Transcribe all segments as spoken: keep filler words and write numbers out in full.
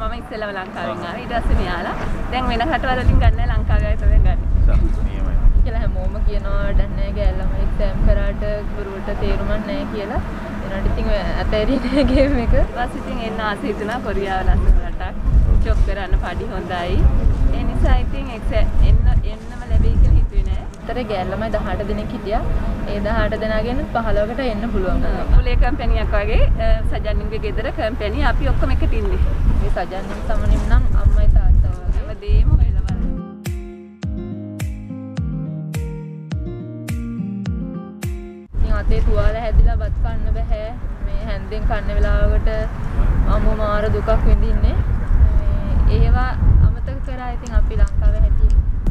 මම ඉස්සෙල්ලාම ලංකාවෙන් ආවේ. ඊට පස්සේ මෙයාලා දැන් වෙන රටවල් වලින් ගන්න ලංකාවේ තමයි ගන්නේ. නියමයි. කියලා හැමෝම කියනවා වැඩක් නැහැ ගෑල්ලම එක්සෑම් කරාට ගුරුවරට තේරුමක් නැහැ කියලා. ඒනට ඉතින් අතෑරියේ ගේම් එක. ඊපස්සේ ඉතින් එන්න ආස හිතුණා කොරියාව ලස්සන රටක්. ජොබ් කරන්න පඩි හොඳයි. ඒ නිසා ඉතින් එක්සෑම් එන්න එන්නම ලැබෙයි කියලා හිතුවේ නෑ. අතර ගෑල්ලමයි දහඅට දෙනෙක් හිටියා. ඒ දහඅට දෙනාගෙන් පහළොවකට එන්න පුළුවන්. මුලේ කම්පැනියක් වගේ සජන්නින්ගේ ගෙදර කම්පැනි අපි ඔක්කොම එකට ඉන්නේ. මේ සජන්නින් සමනින් නම් අම්මයි තාත්තා වගේ හැමදේම හොයලා බලන්න. ඉතින් අතේ තුවාල හැදිලා බත් කන්න බෑ. මේ හැන්දෙන් කන්න වෙලාවකට අම්මෝ මාර දුකක් විඳින්නේ. මේ ඒවා අමතක කරා ඉතින් අපි ලංකාවේ හැටියට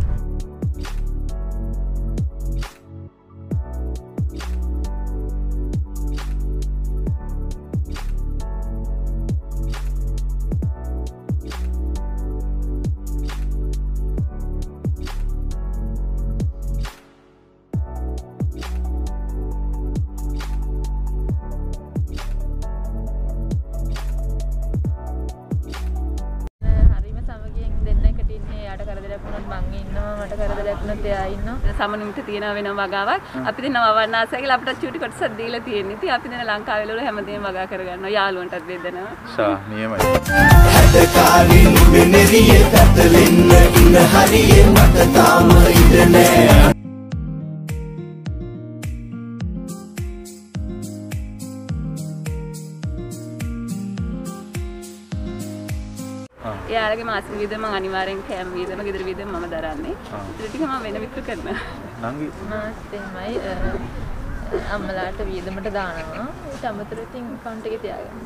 සමනින්ට තියෙන වෙනම වගාවක් අපි දෙනවා වවන්න ආසයි කියලා අපිට චූටි කොටසක් දීලා තියෙන්නේ. ඉතින් අපි දෙන ලංකාවේ වල හැමදේම වගා කරගන්නවා. යාළුවන්ටත් බෙදනවා. සා නියමයි. හැදකාරින් මෙනෙරිය පැටලෙන්න ඉන්න හරියේ මට තාම ඉඳ නෑ. එයාලගේ මාසික වියදම මම අනිවාර්යෙන් කෑම වියදම ගෙදර වියදම මම දරන්නේ. ඒක ටික මම වෙන විතර කරනවා. නංගි මාත් එහෙමයි අම්මලාට වියදමට දානවා. ඊට අමතරව ඉතින් account එකේ තියාගන්නවා.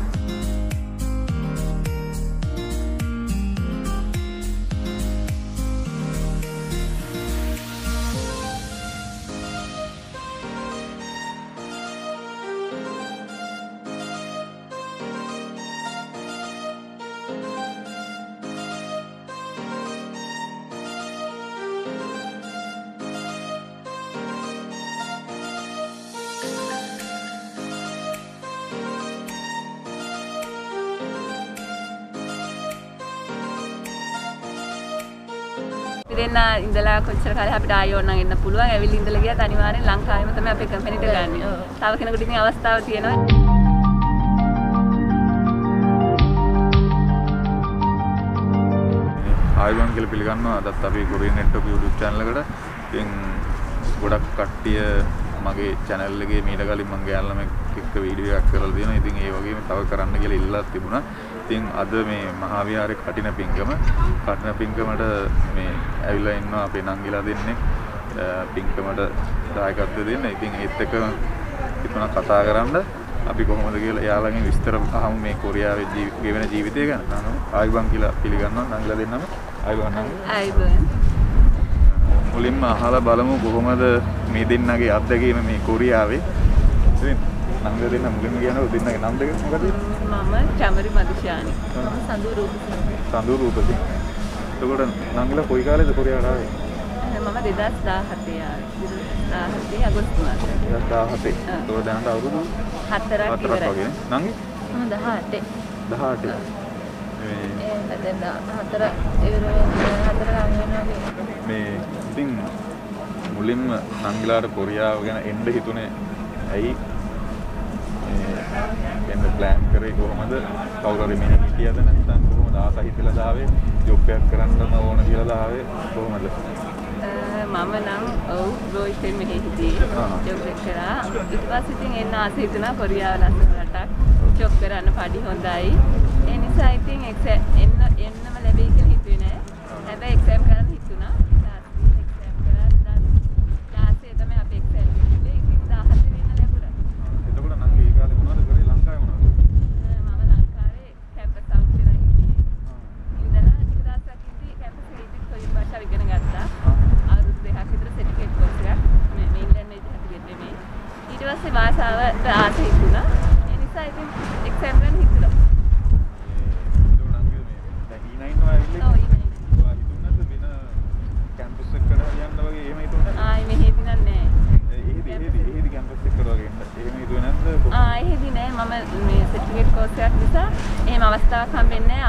දෙන්න ඉඳලා කොච්චර කාලෙ අපිට ආයෙ ඕන නම් එන්න පුළුවන්. ඇවිල්ලා ඉඳලා ගියත් අනිවාර්යෙන් ලංකාවෙම තමයි අපේ කම්පැනිට ගන්නෙ. තව කෙනෙකුට ඉතින් අවස්ථාව තියෙනවා. ආයුබෝවන් කියලා පිළිගන්නවා. අදත් අපි කොරියන් නෙට්වර්ක් YouTube channel එකට ඉතින් ගොඩක් කට්ටිය මගේ channel එකේ මීට කලින් මම ගෑනලම එක්ක වීඩියෝ එකක් කරලා තියෙනවා. ඉතින් ඒ වගේම තව කරන්න කියලා ඉල්ලලා තිබුණා. ඉතින් අද මේ මහා විහාරේ කටින පිංගම කටින පිංගමට මේ ඇවිල්ලා ඉන්නවා අපේ නංගිලා දෙන්නේ පිංගමට දායකත්වය දෙන්න. ඉතින් ඒත් එක්ක ඉතන කතා කරන්න අපි කොහොමද කියලා එයාලගෙන් විස්තර අහමු මේ කොරියාවේ ජීවිත ජීවිතය ගැන. ආයුබෝවන් කියලා පිළිගන්නවා නංගිලා දෙන්නම. ආයුබෝවන් නංගි. ආයුබෝවන්. මුලින්ම අහලා බලමු කොහොමද මේ දෙන්නගේ අත්දැකීම මේ කොරියාවේ. ඉතින් නංගිලා දෙන්න මුලින්ම කියනවා දෙන්නගේ නම් දෙක මොකද? මම චමරි මදුෂානි. මම සඳු රූපසිංහ. සඳු රූපසිංහ. එතකොට නංගිලා කොයි කාලේද කොරියාවට ආවේ? මම දෙදාස් දාහතේ ආවේ. දෙදාස් දාහතේ අගෝස්තු මාසයේ. දෙදාස් දාහතේ. ඒක දැනට අවුරුදු හතරක් ඉවරයි. නංගි? මම දහඅටේ. දහඅටේ. මේ ඒ දැන් හතර ඉවර හතර ගන්න වෙනවා. මේ ඉතින් මුලින්ම නංගිලාට කොරියාව ගැන එන්න හිතුනේ ඇයි? එන්න ප්ලෑන් කරේ කොහොමද? කවුරු හරි මෙහෙ හිටියද නැත්නම් කොහොමද ආස හිතලා දාවේ? ජොබ් එකක් කරන්නම ඕන කියලා දාවේ කොහොමද? මම නම් ඔව් බොයිෆ්‍රෙන්ඩ් මෙහෙ හිටියේ. ජොබ් එක කරා. ඊට පස්සේ ඉතින් එන්න ආස හිතුණා කොරියාව ලස්සන රටක්. ජොබ් කරන්න පඩි හොඳයි. ඒ නිසා ඉතින් එක්සෑම් එන්න එන්නම ලැබෙයි කියලා හිතුවේ නෑ. හැබැයි එක්සෑම් කරන්න හිතුණා. එක්සෑම් කරා දාසේ තමයි අපි එක්සෑම් දෙන්නේ. ඉතින් දහහතේ වෙන්න ලැබුණා. එතකොට නංගි ඒ කාලේ මොනවද කරේ ලංකාවේ මොනවද? මම ලංකාවේ කැම්පස් අවුට් වෙලා හිටියේ. ඉඳලා ටික දවසක් ඉඳි කැම්පස් එකේ ඉඳි කොරියන් භාෂාව ඉගෙන ගත්තා. අවුරුදු දෙකක් විතර සර්ටිෆිකේට් කෝස් එකක් මේ මේන්ලෑන්ඩ් එකේ නෙමෙයි. ඊට පස්සේ භාෂාවට ආස හිතුණා. ඒ නිසා ඉතින් එක්සෑම් කරන්න හිතුණා.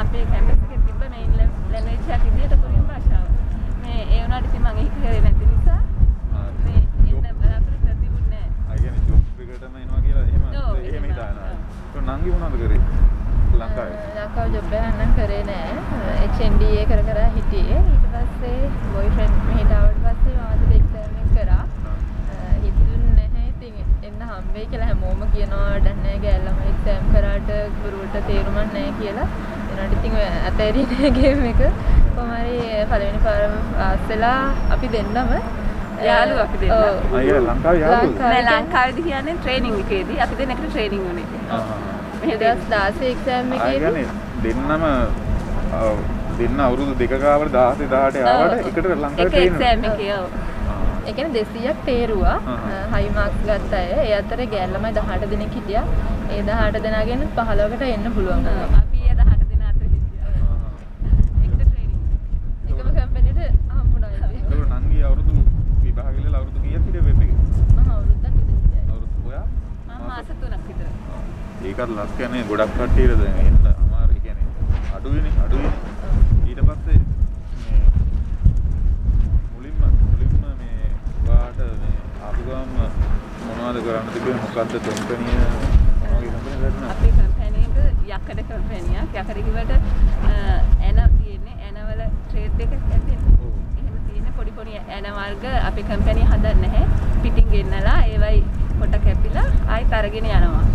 අපේ කැම්පස් එකේ තිබ්බ මේන් ලැන්ග්වේජ් එකක් විදියට කොරියන් භාෂාව. මේ ඒ වුණාට ඉතින් මම ඒක කරේ නැති නිසා මේ ඉන්න බලාපොරොත්තු තිබුණේ නැහැ. ආ කියන්නේ ජොබ් එකටම එනවා කියලා එහෙම එහෙම හිතානවා. ඒක නංගි මොනවද කරේ? ලංකාවේ. ලංකාව ජොබ් එකක් නම් කරේ නෑ. H N D A කර කර හිටියේ. ඊට පස්සේ බොයිෆ්‍රෙන්ඩ් මෙහෙට ආවට පස්සේ මාත් එක්සෑම් එක කරා. හිතුන්නේ නැහැ ඉතින් එන්න හම්බෙයි කියලා හැමෝම කියනවා වැඩක් නෑ ගෑල්ලම එක්සෑම් කරාට ගුරුවරට තේරුමක් නෑ කියලා. එනකොට ඉතින් ඔය අතෑරියේ ගේම් එක කොහමරි පළවෙනි පාරම පාස් වෙලා අපි දෙන්නම යාළුවෝ අපි දෙන්න. ආ ඒ ලංකාවේ යාළුවෝ. නෑ ලංකාවේදී කියන්නේ ට්‍රේනින් එකේදී අපි දෙන්න එකට ට්‍රේනින් වුණේ. ආ දෙදාස් දාසේ එක්සෑම් එකේදී දෙන්නම දෙන්න අවුරුදු දෙකක ආවට දාසේ දහඅට ආවට එකට ලංකාවේ එක එක්සෑම් එකේ ඔව්. ඒ කියන්නේ දෙසීයක් තේරුවා. හයි මාක්ස් ගත්ත අය. ඒ අතරේ ගෑල් ළමයි දහඅට දෙනෙක් හිටියා. ඒ දහඅට දෙනාගෙන් පහළොවකට එන්න පුළුවන්. අපි ඒ දහඅට දෙනා අතර හිටියා. එකට ට්‍රේනින්. එකම කම්පැනිට හම්බුණා ඉතින්. ඒක නංගි අවුරුදු විභාගෙ ඉඳලා අවුරුදු කීයක් හිටියේ වෙබ් එකේ? මම අවුරුද්දක් හිටියා. අවුරුදු ඔයා? මම මාස තුනක් විතර. ඒකත් ලක් කියන්නේ ගොඩක් කට්ටියට දැන් එන්න අමාරු කියන්නේ අඩුයිනේ අඩුයිනේ ඊට පස්සේ මේ මුලින්ම මුලින්ම මේ වාට මේ ආපු ගමන් මොනවද කරන්න තිබුණේ මොකද්ද කම්පැනි මොනවගේ කම්පැනි කරන්නේ අපේ කම්පැනි එක යකඩ කම්පැනියක් යකඩ කිව්වට එන තියෙන්නේ එනවල ට්‍රේඩ් එකක් ඇතිනේ එහෙම තියෙන පොඩි පොඩි එන වර්ග අපේ කම්පැනි හදන්නේ නැහැ පිටින් ගෙන්නලා ඒවයි කොට කැපිලා ආයෙත් අරගෙන යනවා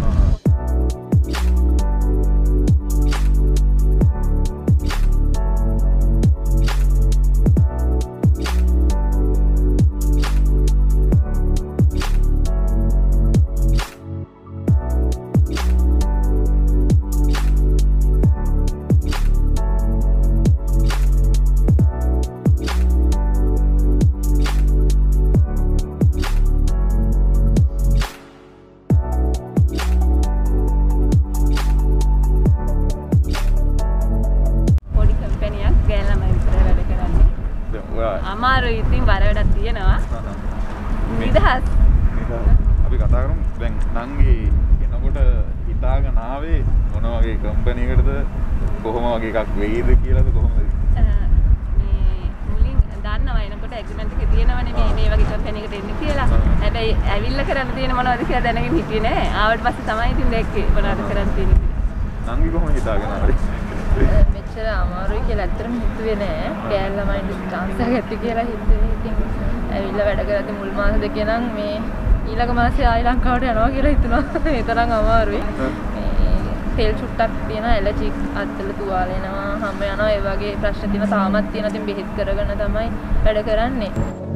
අමාරු ඉතින් බර වැඩක් තියෙනවා නිදහස් අපි කතා කරමු දැන් නංගි එනකොට හිතාගෙන ආවේ මොන වගේ කම්පැනි එකකටද කොහොම වගේ එකක් වෙයිද කියලාද කොහොමද මේ මුලින් දන්නවා එනකොට ඇග්‍රීමන්ට් එකේ තියෙනවනේ මේ මේ වගේ කම්පැනි එකට එන්න කියලා හැබැයි ඇවිල්ලා කරන්න තියෙන මොනවද කියලා දැනගෙන හිටියේ නෑ ආවට පස්සේ තමයි ඉතින් දැක්කේ මොනවද කරන්න තියෙන්නේ කියලා නංගි කොහොම හිතාගෙන ආවේ මෙච්චර අමාරුයි කියලා ඇත්තටම හිතුවේ නෑ. ගෑල් ළමයින්ට chance එකක් ඇති කියලා හිතුවේ. ඉතින් ඇවිල්ලා වැඩ කරද්දි මුල් මාස දෙකේ නම් මේ ඊළඟ මාසේ ආයි ලංකාවට යනවා කියලා හිතුණා. ඒ තරම් අමාරුයි. මේ තෙල් චුට්ටක් තියෙනවා, ඇලර්ජික් අත්වල තුවාල එනවා, හැම යනවා. ඒ වගේ ප්‍රශ්න තියෙනවා. තාමත් තියෙනවා. ඉතින් බෙහෙත් කරගෙන තමයි වැඩ කරන්නේ.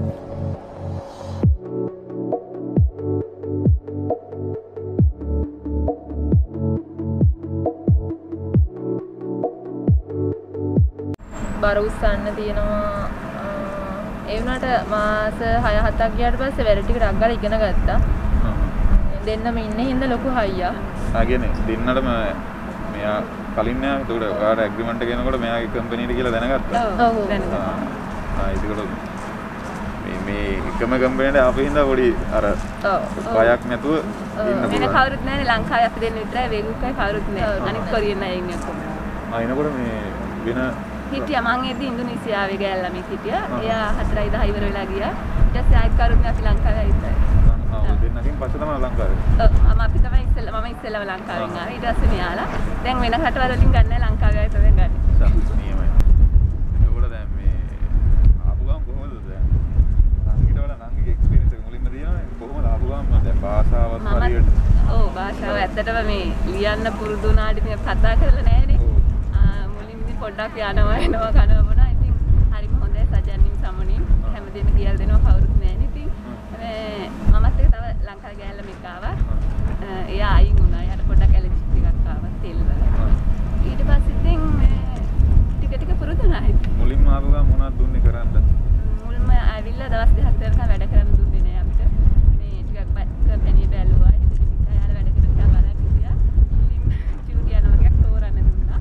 බර උස්සන්න තියෙනවා ඒ වුණාට මාස හය හතක් ගියාට පස්සේ වැඩ ටික ඩක් ගාලා ඉගෙන ගත්තා. දෙන්නම ඉන්නේ හින්දා ලොකු හයියක්. ආ කියන්නේ දෙන්නටම මෙයා කලින් නෑ ඒකට ඔයාට ඇග්‍රීමන්ට් එක එනකොට මෙයාගේ කම්පැනිට කියලා දැනගත්තා. ඔව් දැනගත්තා. ආ ඒකට මේ මේ එකම කම්පැනිට ආපු හින්දා පොඩි අර බයක් නැතුව ඉන්න පුළුවන්. වෙන කවුරුත් නෑනේ ලංකාවේ අපි දෙන්න විතරයි වේගුකයි කවුරුත් නෑ. අනිත් කොරියන් අය ඉන්නේ ඔක්කොම. ආ එනකොට මේ වෙන හිටියා මං එද්දි ඉන්දුනීසියාවේ ගෑල් ළමෙක් හිටියා. එයා හතරයි දහ ඉවර වෙලා ගියා. ඊට පස්සේ ආයෙත් කවුරුත් අපි ලංකාවේ ආවිත්. ආ දෙන්නකින් පස්සේ තමයි ලංකාවේ. ඔව් මම අපි තමයි ඉස්සෙල්ලා මම ඉස්සෙල්ලාම ලංකාවෙන් ආවේ. ඊට පස්සේ මෙයාලා දැන් වෙන රටවල් වලින් ගන්න නැහැ ලංකාවේ ආයෙත් තමයි ගන්න. නියමයි. ඒගොල්ලෝ දැන් මේ ආපු ගමන් කොහොමද දැන්? නංගිට වඩා නංගිගේ එක්ස්පීරියන්ස් එක මුලින්ම තියෙනවා. කොහොමද ආපු ගමන් දැන් භාෂාවත් හරියට? ඔව් භාෂාව ඇත්තටම මේ ලියන්න පුරුදු වුණාට ඉතින් කතා කරලා නැහැනේ. පොඩ්ඩක් යනවා එනවා කනවා බොනවා ඉතින් හරිම හොඳයි සජන්නින් සමුනින් හැමදේම කියලා දෙනවා කවුරුත් නැහැ ඉතින් මේ මමත් ඒක තව ලංකාවේ ගෑල්ලා මේක ආවා එයා අයින් වුණා එයාට පොඩ්ඩක් ඇලර්ජික් එකක් ආවා තෙල් වල ඊට පස්සේ ඉතින් ටික ටික පුරුදු වුණා මුලින්ම ආපු ගමන් මොනවද දුන්නේ කරන්න මුල්ම ඇවිල්ලා දවස් දෙකක් දෙකක් වැඩ කරන්න දුන්නේ නැහැ අපිට මේ ටිකක් කම්පැනි බැලුවා එයාලා වැඩ කරලා බලලා කිව්වා මුලින්ම චූටි යනවා වගේ තෝරන්න දුන්නා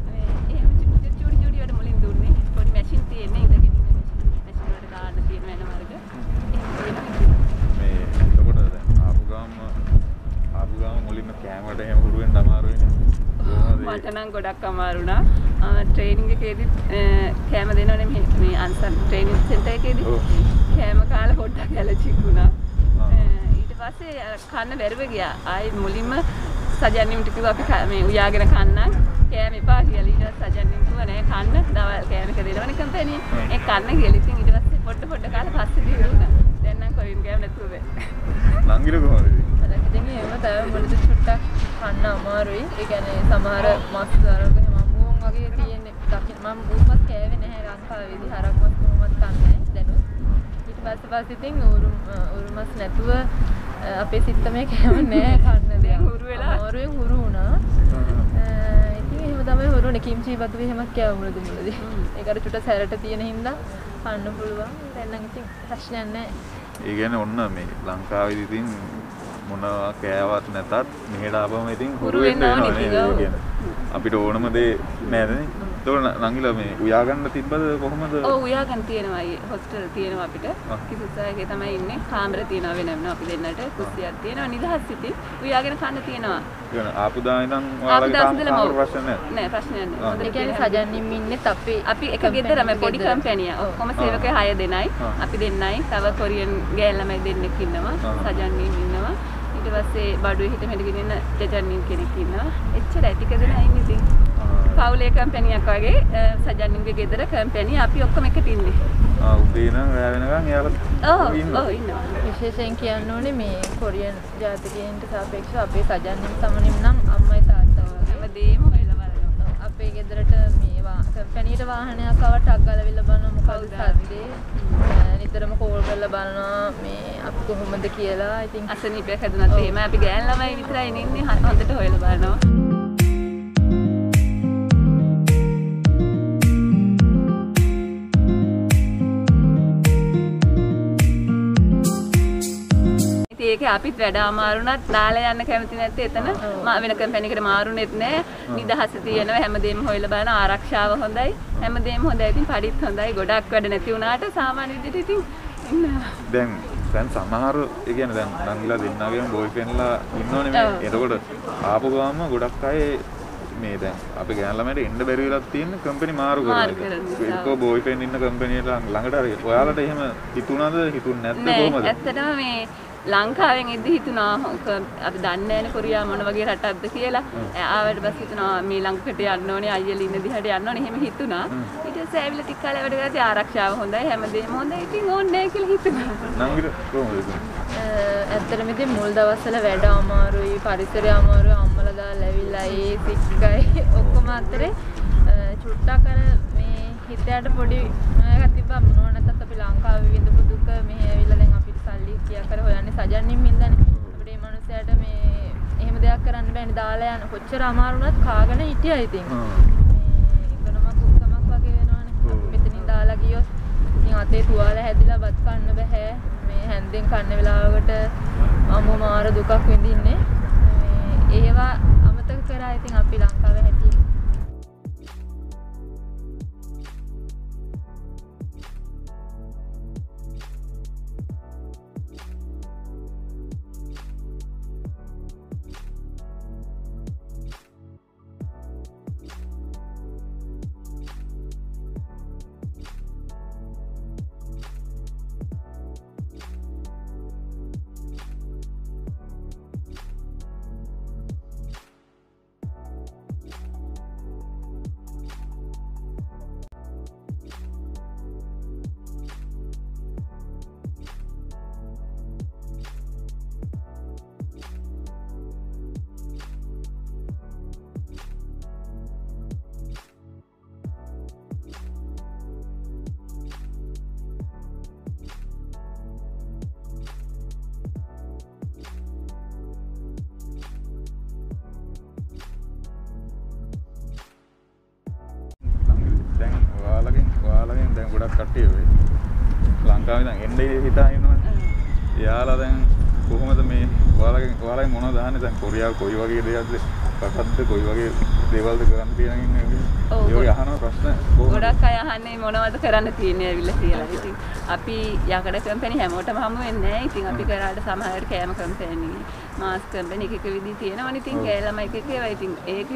මැෂින් තියෙන්නේ ඉඳගෙන ඉන්න මැෂින් වලට දාන්න තියෙන වෙන වර්ග මේ එතකොට දැන් ආපු ගාම ආපු ගාම මුලින්ම කැමරට එහෙම හුරු වෙන්න අමාරුයිනේ මට නම් ගොඩක් අමාරු වුණා ට්‍රේනින්ග් එකේදී කැම දෙනවනේ මේ මේ අන්සර් ට්‍රේනින්ග් සෙන්ටර් එකේදී කැම කාලා පොඩ්ඩක් ඇලර්ජික් වුණා. ඊට පස්සේ කන්න බැරුව ගියා. ආයි මුලින්ම සජන්නිම්ට කිව්වා අපි මේ උයාගෙන කන්නම්. කෑම එපා කියලා. ඊට පස්සේ සජන්නිම් කිව්වා නෑ කන්න. දවල් කෑම එක දෙනවනේ කම්පැනි. ඒ කන්න කියලා. ඉතින් ඊට පස්සේ පොඩ පොඩ කාලා පස්සේ දිනුනා. දැන් නම් කොරියන් කෑම නැතුව බෑ. නංගිල කොහොමද? ඉතින් එහෙම තමයි මුලදී චුට්ටක් කන්න අමාරුයි. ඒ කියන්නේ සමහර මස් වර්ග මම්මුන් වගේ තියෙන්නේ. දකින්න මම උරුමත් කෑවේ නැහැ ලංකාවේදී. හරක් මස් කොහොමවත් කන්නේ දැනුත්. ඊට පස්සේ පස්සේ ඉතින් උරුම උරුමස් නැතුව අපේ සිත්තමේ කෑම නෑ කන්න දෙයක්. හුරු වෙලා අමාරුවෙන් හුරු වුණා. ඉතින් එහෙම තමයි හුරුනේ කිම්චි බතු එහෙමත් කෑව මුලදී මුලදී. ඒකට චුට්ට සැරට තියෙන හින්දා කන්න පුළුවන්. දැන් නම් ඉතින් ප්‍රශ්නයක් නෑ. ඒ කියන්නේ ඔන්න මේ ලංකාවේදී ඉතින් මොනවා කෑවත් නැතත් මෙහෙට ආපම ඉතින් හුරු වෙන්න වෙනවා නේද? අපිට ඕනම දේ නෑදනේ. ඒක නංගිලා මේ උයා ගන්න තිබ්බද කොහොමද? ඔව් උයා ගන්න තියෙනවා. හොස්ටල් තියෙනවා අපිට. කිසිසායකේ තමයි ඉන්නේ. කාමර තියෙනවා වෙනම අපි දෙන්නට. කුස්සියක් තියෙනවා. නිදහස් ඉතින් උයාගෙන කන්න තියෙනවා. කියන ආපු දා ඉඳන් ඔයාලගේ කාමර ප්‍රශ්න නෑ. නෑ ප්‍රශ්නයක් නෑ. ඒ කියන්නේ සජන්නිම් ඉන්නේ අපේ අපි එක ගෙදරම පොඩි කම්පැනිය. ඔක්කොම සේවකයෝ හය දෙනයි. අපි දෙන්නයි. තව කොරියන් ගෑල් ළමයි දෙන්නෙක් ඉන්නවා. සජන්නිම් ඉන්නවා. ඊට පස්සේ බඩුවේ හිට මෙහෙට ගෙනින්න ජජන්නිම් කෙනෙක් ඉන්නවා. එච්චරයි ටික දෙනා ඉන්නේ ඉතින්. පවුලේ කම්පැනියක් වගේ සජන්නිම්ගේ ගෙදර කම්පැනි අපි ඔක්කොම එකට ඉන්නේ. ආ උදේ ඉඳන් රැ වෙනකන් එයාලා ඔව් ඔව් ඉන්නවා. විශේෂයෙන් කියන්න ඕනේ මේ කොරියන් ජාතිකයන්ට සාපේක්ෂව අපේ සජන්නිම් සමනිම් නම් අම්මයි තාත්තා වගේ හැමදේම හොයලා බලනවා. අපේ ගෙදරට මේවා කම්පැනියට වාහනයක් ආවට අක් ගලවිලා බලනවා මොකද සද්දේ. නිතරම කෝල් කරලා බලනවා මේ අපි කොහොමද කියලා. ඉතින් අසනීපයක් හැදුනත් එහෙම අපි ගෑන් ළමයි විතරයි ඉන්නේ හොඳට හොයලා බලනවා. ඒක අපිත් වැඩ අමාරුණත් දාලා යන්න කැමති නැත්තේ එතන වෙන කම්පැනිකට මාරුනෙත් නෑ. නිදහස තියෙනවා හැමදේම හොයලා බලන ආරක්ෂාව හොඳයි. හැමදේම හොඳයි. ඉතින් පඩිත් හොඳයි. ගොඩක් වැඩ නැති වුණාට සාමාන්‍ය විදිහට ඉතින් ඉන්නවා. දැන් දැන් සමහර ඒ කියන්නේ දැන් නංගිලා දෙන්නාගේම බෝයිෆ්‍රෙන්ඩ්ලා ඉන්නෝනේ මේ. එතකොට ආපු ගාම ගොඩක් අය මේ දැන් අපි ගෑන ළමයට එන්න බැරි වෙලා තියෙන කම්පැනි මාරු කරනවා. ඒකෝ බෝයිෆ්‍රෙන්ඩ් ඉන්න කම්පැනියට ළඟට හරි ඔයාලට එහෙම හිතුණාද හිතුන්නේ නැද්ද කොහමද? නෑ ඇත්තටම මේ ලංකාවෙන් ඉද්දි හිතුණා අපි දන්නේ නැනේ කොරියා මොන වගේ රටක්ද කියලා. ආවට පස්සේ හිතුණා මේ ලංකාවට යන්න ඕනේ අයියලා ඉන්න දිහාට යන්න ඕනේ එහෙම හිතුණා. ඊට පස්සේ ඇවිල්ලා ටික කාලයක් වැඩ කරලා ආරක්ෂාව හොඳයි හැමදේම හොඳයි. ඉතින් ඕනේ නැහැ කියලා හිතුණා. නංගිට කොහොමද? ඇත්තටම ඉතින් මුල් දවස්වල වැඩ අමාරුයි පරිසරය අමාරුයි අම්මලා දාලා ඇවිල්ලා ඒ සික්කයි ඔක්කොම අතරේ චුට්ටක් අර මේ හිතයට පොඩි නෑයක් තිබ්බා මොනවා නැත්තත් අපි ලංකාවේ විඳපු දුක මෙහෙ ඇවිල්ලා දැන් අපිට සල්ලි කියා කර හොයන්නේ සජන්නින් මින්දනේ අපිට මේ මිනිස්සයාට මේ එහෙම දෙයක් කරන්න බෑනේ දාලා යන කොච්චර අමාරු වුණත් කාගෙන හිටියා ඉතින් මේ ඉකනමක් උක්කමක් වගේ වෙනවනේ අපි මෙතනින් දාලා ගියොත් ඉතින් අතේ තුවාල හැදිලා බත් කන්න බෑ මේ හැන්දෙන් කන්න වෙලාවකට අම්මෝ මාර දුකක් විඳින්නේ මේ ඒවා අමතක කරා ඉතින් අපි ලංකාවේ හැටියට ගොඩක් කට්ටිය වෙයි. ලංකාවේ දැන් එන්නේ හිතා ඉන්නවනේ. එයාලා දැන් කොහොමද මේ ඔයාලගේ ඔයාලගේ මොනවද අහන්නේ දැන් කොරියාව කොයි වගේ දේවල්ද රටක්ද කොයි වගේ දේවල්ද කරන්න තියෙන ඉන්නේ. ඒ වගේ අහන ප්‍රශ්න ගොඩක් අය අහන්නේ මොනවද කරන්න තියෙන්නේ ඇවිල්ලා කියලා. ඉතින් අපි යකඩ කම්පැනි හැමෝටම හමු වෙන්නේ නැහැ. ඉතින් අපි කරාට සමහර කෑම කම්පැනි මාස් කම්පැනි එක එක විදිහ තියෙනවනේ. ඉතින් ඒ ළමයි එක එක ඒවා ඉතින් ඒක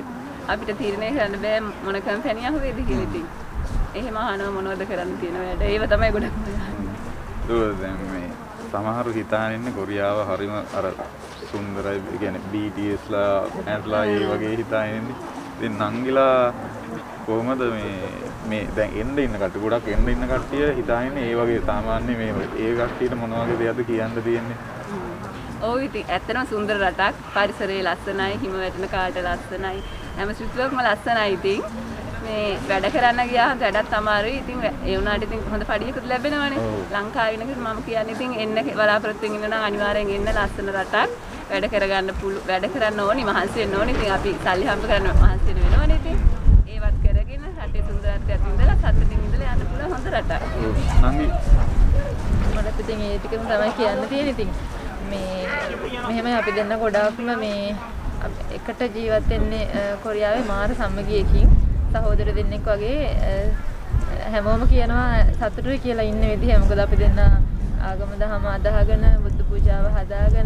අපිට තීරණය කරන්න බෑ මොන කම්පැනියක් වේද කියලා ඉතින්. එහෙම අහනවා මොනවද කරන්න තියෙන වැඩ. ඒව තමයි ගොඩක් දුර දැන් මේ සමහරු හිතාගෙන ඉන්නේ කොරියාව හරිම අර සුන්දරයි. ඒ කියන්නේ බී ටී එස් ලා ඇන්ට්ලා ඒ වගේ හිතාගෙන ඉන්නේ. ඉතින් නංගිලා කොහොමද මේ මේ දැන් එන්න ඉන්න කට්ටිය ගොඩක් එන්න ඉන්න කට්ටිය හිතාන්නේ ඒ වගේ සාමාන්‍ය මේ ඒ කට්ටියට මොන වගේ දෙයක්ද කියන්න තියෙන්නේ. ඔව් ඉතින් ඇත්තටම සුන්දර රටක් පරිසරයේ ලස්සනයි හිම වැටෙන කාට ලස්සනයි හැම සිතුවක්ම ලස්සනයි ඉතින් මේ වැඩ කරන්න ගියාම වැඩත් අමාරුයි ඉතින් ඒ වුණාට ඉතින් හොඳ පඩියකුත් ලැබෙනවනේ ලංකාවේ ඉන්නකොට මම කියන්නේ ඉතින් එන්න බලාපොරොත්තු වෙන්න නම් අනිවාර්යෙන් එන්න ලස්සන රටක් වැඩ කරගන්න පුළු වැඩ කරන්න ඕනි මහන්සි වෙන්න ඕනි ඉතින් අපි සල්ලි හම්බ කරන්න මහන්සි වෙනවනේ ඉතින් ඒවත් කරගෙන රටේ සුන්දරත්වයට ඉඳලා සතුටින් ඉඳලා යන්න පුළුවන් හොඳ රටක් නංගි මට ඉතින් ඒ ටිකම තමයි කියන්න තියෙන්නේ ඉතින් මේ මෙහෙමයි අපි දෙන්න ගොඩාක්ම මේ එකට ජීවත් වෙන්නේ කොරියාවේ මාර සම්මගියකින් සහෝදර දෙන්නෙක් වගේ හැමෝම කියනවා සතුටුයි කියලා ඉන්න විදිහ මොකද අපි දෙන්න ආගම දහම අදහගෙන බුදු පූජාව හදාගෙන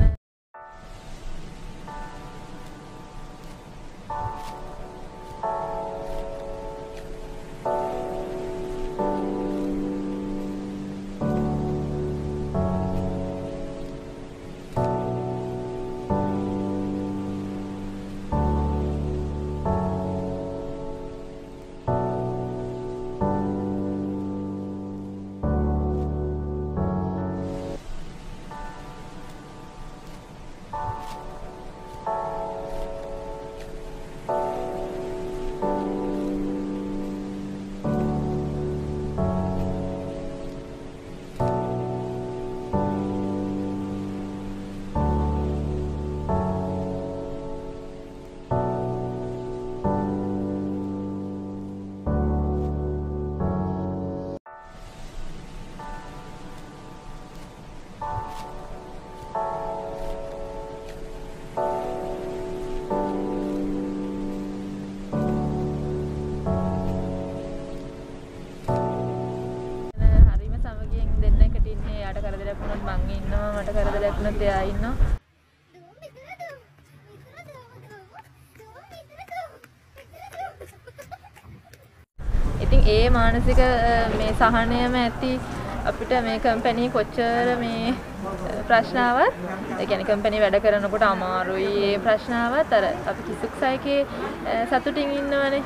එයා ඉන්නවා ඉතින් ඒ මානසික මේ සහනයම ඇති අපිට මේ කම්පැනි කොච්චර මේ ප්‍රශ්නාවක් ඒ කියන්නේ කම්පැනි වැඩ කරනකොට අමාරුයි ඒ ප්‍රශ්නාවත් අර අපි කිසුක්සයිකේ සතුටින් ඉන්නවනේ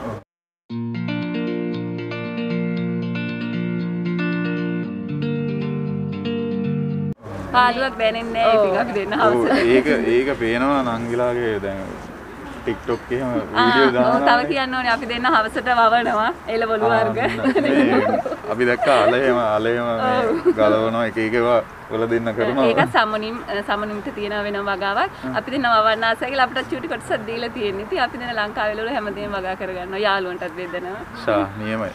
පාළුවක් දැනෙන්නේ නැහැ ඉතින් අපි දෙන්න හවස. ඒක ඒක පේනවා නංගිලාගේ දැන් TikTok එකේම වීඩියෝ දානවා. ඔව් තව කියන්න ඕනේ අපි දෙන්න හවසට වවනවා එළවලු වර්ග. අපි දැක්කා අලේම අලේම මේ ගලවනවා එක එක ඒවා වල දෙන්න කරනවා. ඒක සම්මුනින් සම්මුනින්ට තියෙන වෙනම වගාවක්. අපි දෙන්න වවන්න ආසයි කියලා අපිට චූටි කොටසක් දීලා තියෙන්නේ. ඉතින් අපි දෙන්න ලංකාවේ වල හැමදේම වගා කරගන්නවා. යාළුවන්ටත් දෙන්නවා. ෂා නියමයි.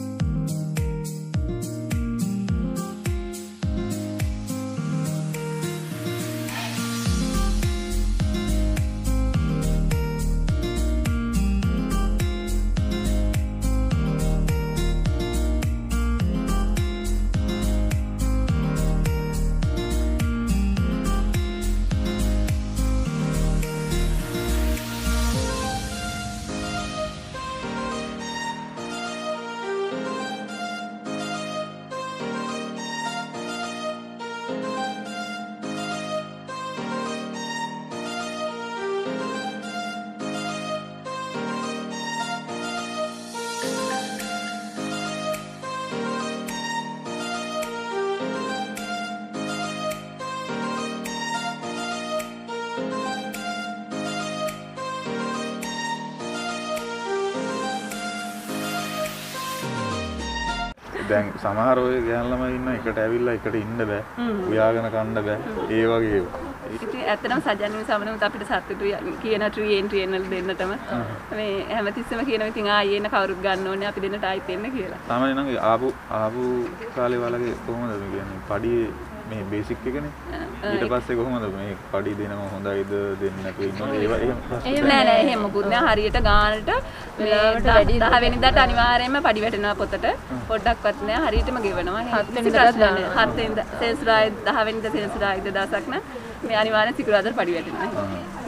දැන් සමහර ඔය ගෑන් ළමයි ඉන්න එකට ඇවිල්ලා එකට ඉන්න බෑ. උයාගෙන කන්න බෑ. ඒ වගේ ඒවා. ඉතින් ඇත්තටම සජන්වි සමනමුත් අපිට සතුටුයි කියන ට්‍රී එන්ට්‍රි එන්නල් දෙන්නටම මේ හැමතිස්සෙම කියනවා ඉතින් ආයෙ එන්න කවුරුත් ගන්න ඕනේ අපි දෙන්නට ආයෙත් එන්න කියලා. සාමාන්‍යයෙන් නම් ආපු ආපු කාලේ වලගේ කොහොමද මේ කියන්නේ පඩියේ මේ බේසික් එකනේ. ඊට පස්සේ කොහොමද මේ පඩි දෙනම හොඳයිද දෙන්න නැතුව ඉන්නවද ඒවා එහෙම එහෙම නෑ නෑ එහෙම මොකුත් නෑ හරියට ගානට වෙලාවට වැඩි දහ වෙනිදාට අනිවාර්යයෙන්ම පඩි වැටෙනවා පොතට පොඩ්ඩක්වත් නෑ හරියටම ගෙවනවා හත් වෙනිදාට හත් වෙනිදා සෙන්සුරායි දහ වෙනිදා සෙන්සුරායි දවසක් නම් මේ අනිවාර්යෙන් සිකුරාදා පඩි වැටෙනවා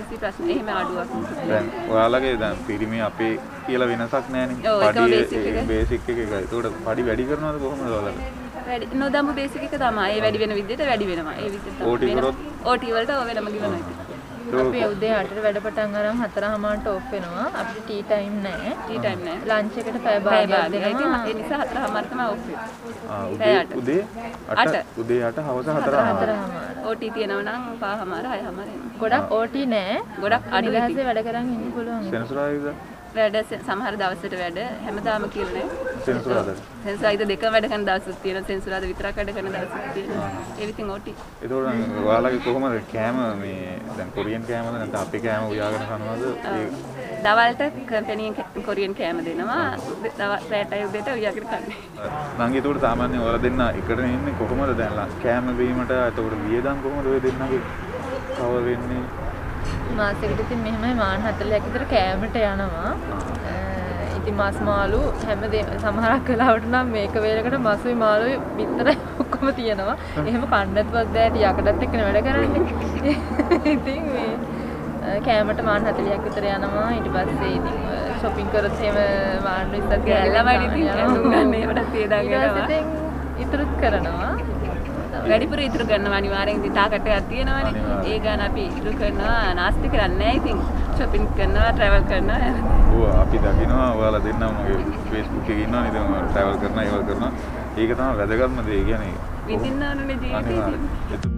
කිසි ප්‍රශ්න එහෙම අඩුවක් නෑ. දැන් ඔයාලගේ දැන් පිරිමි අපේ කියලා වෙනසක් නෑනේ. පඩි බේසික් එක එකයි. ඒකට පඩි වැඩි කරනවද කොහොමද ඔයාලට? වැඩි නොදමු බේසික් එක තමයි. ඒ වැඩි වෙන විදිහට වැඩි වෙනවා. ඒ විදිහට තමයි. ඕටි කරොත් ඕටි වලට වෙනම ගිවනවා ඉතින්. අපි උදේ අටට වැඩ පටන් අරන් හතරමාරට ඔෆ් වෙනවා. අපිට ටී ටයිම් නැහැ. ටී ටයිම් නැහැ. ලන්ච් එකට පැය භාගයක් දෙනවා. ඒ නිසා හතරමාර තමයි ඔෆ් වෙන්නේ. ආ උදේ උදේ අට උදේ අට හවස හතරමාර. ඕටි තියෙනවා නම් පහමාර හයමාර එනවා. ගොඩක් ඕටි නැහැ. ගොඩක් අඩු නිදහසේ වැඩ කරන් ඉන්න පුළුවන්. සෙනසුරාදාද? වැඩ සමහර දවසට වැඩ හැමදාම කියලා නෑ. සෙනසුරාදාද? සෙනසුරාදා දෙකම වැඩ කරන දවසුත් තියෙනවා. සෙනසුරාදා විතරක් වැඩ කරන දවසුත් තියෙනවා. ඒ විසින් ඕටි. ඒතකොට ඔයාලගේ කොහොමද කෑම මේ දැන් කොරියන් කෑමද නැත්නම් අපේ කෑම උයාගෙන කනවද? දවල්ට කම්පැනියෙන් කොරියන් කෑම දෙනවා. රැටයි උදේට උයාගෙන කන්නේ. මම ඒතකොට සාමාන්‍යයෙන් ඔයාලා දෙන්න එකට ඉන්නේ කොහොමද දැන් කෑම බීමට ඒතකොට වියදම් කොහොමද ඔය දෙන්නගේ කවර් වෙන්නේ? මාසෙකට ඉතින් මෙහෙමයි මාන හතලිහක් විතර කෑමට යනවා. ඉතින් මාස් මාළු හැමදේම සමහරක් වෙලාවට නම් මේක වේලකට මසුයි මාළුයි විතරයි ඔක්කොම තියෙනවා. එහෙම කන්නත්වත් බෑ යකඩත් එක්කනේ වැඩ කරන්නේ. ඉතින් මේ කෑමට මාන හතලිහක් විතර යනවා. ඊට පස්සේ ඉතින් shopping කරත් එහෙම මාන විතර ගෑල්ලමයි ඉතින් ඇඳුම් ගන්න ඒවට තියදාගෙන යනවා. ඉතින් ඉතුරුත් කරනවා. වැඩිපුර ඉතුරු කරනවා අනිවාර්යෙන්. ඉතින් තාකටයක් තියෙනවානේ. ඒ ගාන අපි ඉතුරු කරනවා. නාස්ති කරන්නේ නැහැ ඉතින්. shopping කරනවා, travel කරනවා. ඔව් අපි දකිනවා ඔයාලා දෙන්නම මගේ Facebook එකේ ඉන්නවා නේද? travel කරනවා, ඒවල් කරනවා. ඒක තමයි වැදගත්ම දේ. කියන්නේ විඳින්න ඕනේ ජීවිතේ.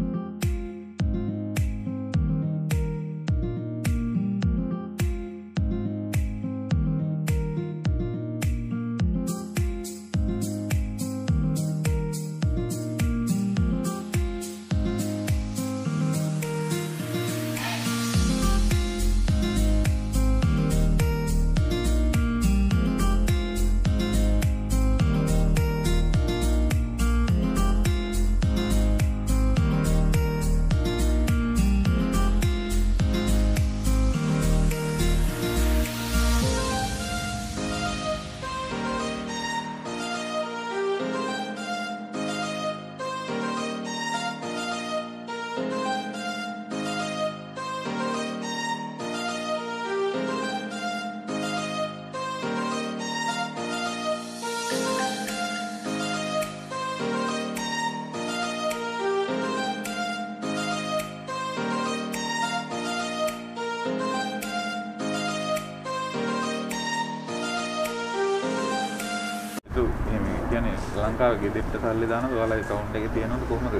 කියන්නේ ලංකාවේ ගෙදෙට්ට සල්ලි දානද ඔයාලගේ account එකේ තියෙනවද කොහොමද?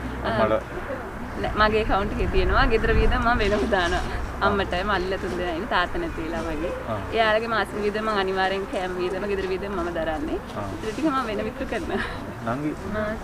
අම්මලා මගේ account එකේ තියෙනවා. ගෙදර වියදම මම වෙනම දානවා. අම්මටයි මල්ලිලා තුන් දෙනා ඉන්නේ තාත්තා නැති වෙලා වගේ. එයාලගේ මාසික වියදම මම අනිවාර්යෙන් කෑම වියදම ගෙදර වියදම මම දරන්නේ. ඒක ටික මම වෙන විතර කරනවා. නංගි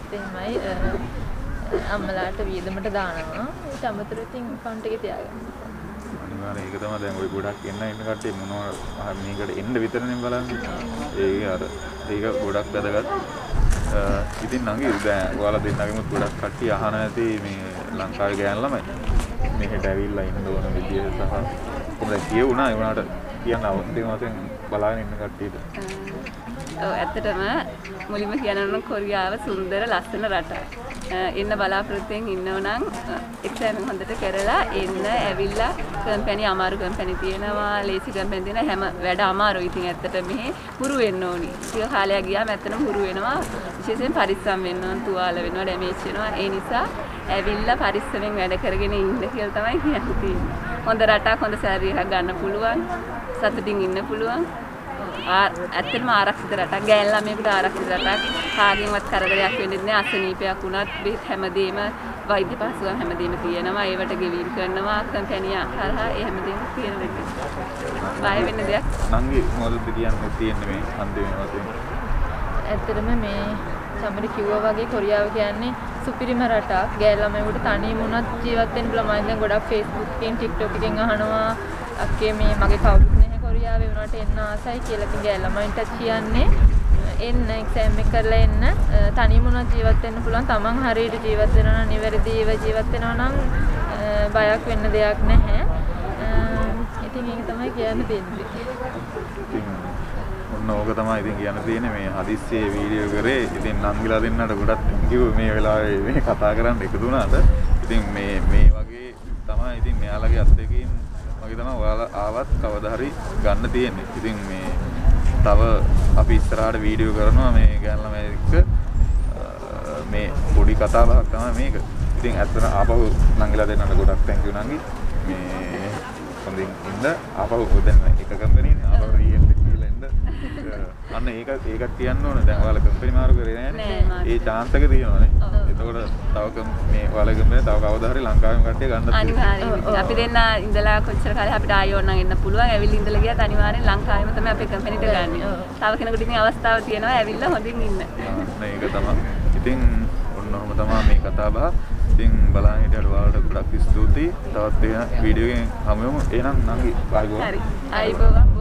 මාසෙමයි අම්මලාට වියදමට දානවා. ඊට අමතරව ඉතින් account එකේ තියාගන්නවා. අනිවාර්යෙන් ඒක තමයි දැන් ওই ගොඩක් එන්න ඉන්න කට්ටිය මොනවා මේකට එන්න විතරනේ බලන්නේ. ඒක අර ඒක ගොඩක් වැදගත්. ඉතින් නංගි දැන් ඔයාලා දෙන්නගෙමුත් ගොඩක් කට්ටිය අහන ඇති මේ ලංකාවේ ගෑන් ළමයි මෙහෙට ඇවිල්ලා ඉන්න ඕන විදිය සහ කොහොමද කියුණා ඒ වුණාට කියන්න අවශ්‍යම වශයෙන් බලාගෙන ඉන්න කට්ටියට. ඔව් ඇත්තටම මුලින්ම කියනවා කොරියාව සුන්දර ලස්සන රටක්. එන්න බලාපොරොත්තුෙන් ඉන්නව නම් එක්සෑම් හොඳට කරලා එන්න ඇවිල්ලා කම්පැනි අමාරු කම්පැනි තියෙනවා ලේසි කම්පැනි තියෙනවා හැම වැඩ අමාරුයි. ඉතින් ඇත්තට මෙහි හුරු වෙන්න ඕනි. ටික කාලයක් ගියාම ඇත්තටම හුරු වෙනවා. විශේෂයෙන් පරිස්සම් වෙන්න ඕන, තුවාල වෙනවා, ඩැමේජ් වෙනවා. ඒ නිසා ඇවිල්ලා පරිස්සමෙන් වැඩ කරගෙන ඉන්න කියලා තමයි කියන්නේ. හොඳ රටක් හොඳ සැලරි එකක් ගන්න පුළුවන්. සතුටින් ඉන්න පුළුවන්. ඇත්තටම ආරක්ෂිත රටක්. ගෑන් ළමයෙකුට ආරක්ෂිත රටක්. කාගෙන්වත් කරදරයක් වෙන්නේ නැහැ. අසනීපයක් වුණත් හැමදේම වෛද්‍ය පහසුකම් හැමදේම තියෙනවා. ඒවට ගෙවීම් කරනවා. කම්පැනි හරහා ඒ හැමදේම තියෙනවා. බය වෙන්න දෙයක්. නංගි මොකද කියන්නේ තියෙන්නේ මේ අන්තිමේ වශයෙන්? ඇත්තටම මේ සමරි කිව්වා වගේ කොරියාව කියන්නේ සුපිරිම රටක්. ගෑන් ළමයෙකුට තනියම වුණත් ජීවත් වෙන්න පුළුවන්. මම දැන් ගොඩක් Facebook එකෙන් TikTok එකෙන් අහනවා අක්කේ මේ මගේ කවුරුත් නැහැ කොරියාවේ වුණාට එන්න ආසයි කියලා. ඉතින් ගෑන් ළමයින්ට කියන්නේ එන්න එක්සෑම් එක කරලා එන්න තනියම වුණත් ජීවත් වෙන්න පුළුවන්. Taman හරියට ජීවත් වෙනවා නම් නිවැරදිව ජීවත් වෙනවා නම් බයක් වෙන්න දෙයක් නැහැ. ඉතින් ඒක තමයි කියන්න තියෙන්නේ. ඔන්න ඕක තමයි ඉතින් කියන්න තියෙන්නේ මේ හදිස්සියේ වීඩියෝ කරේ. ඉතින් නංගිලා දෙන්නට ගොඩක් කිව්ව මේ වෙලාවේ මේ කතා කරන්න එකතු වුණාට. ඉතින් මේ මේ වගේ තමයි ඉතින් මෙයාලගේ අත් දෙකකින් වගේ තමයි ඔයාලා ආවත් කවදා හරි ගන්න තියෙන්නේ. ඉතින් මේ තව අපි ඉස්සරහට වීඩියෝ කරනවා මේ ගෑනු ළමයි එක්ක මේ පොඩි කතා බහක් තමයි මේක. ඉතින් ඇත්තට ආපහු නංගිලා දෙන්නට ගොඩක් thank you නංගි. මේ හොඳින් ඉන්න ආපහු දැන් එක කම්පැනිනේ ආපහු රියල් එක කියලා ඉන්න. අන්න ඒක ඒකත් කියන්න ඕනේ. දැන් ඔයාලා කම්පැනි මාරු කරේ නෑනේ. ඒ chance එක තියෙනවානේ. එතකොට තව මේ ඔයාලා කම්පැනි තව කවදා හරි ලංකාවෙම කට්ටිය ගන්නත් අනිවාර්යයෙන්. අපි දෙන්න ඉඳලා කොච්චර කාලේ අපිට ආයෙ ඕන නම් එන්න පුළුවන්. ඇවිල්ලා ඉඳලා ගියත් අනිවාර්යෙන් ලංකාවෙම තමයි අපේ කම්පැනිට ගන්නෙ. තව කෙනෙකුට ඉතින් අවස්ථාව තියෙනවා ඇවිල්ලා හොඳින් ඉන්න. මේක තමයි. ඉතින් ඔන්න ඔහම තමයි මේ කතා බහ. ඉතින් බලන්න හිටියට ඔයාලට ගොඩක් ස්තුතියි. තවත් වෙන වීඩියෝ එකකින් හමු වෙමු. එහෙනම් නංගි බයි ගෝ. හරි. ආයිබෝවන්.